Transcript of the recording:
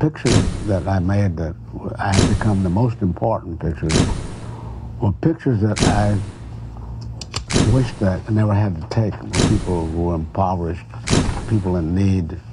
pictures that I made that have become the most important pictures were pictures that I wished that I never had to take. People who were impoverished, people in need,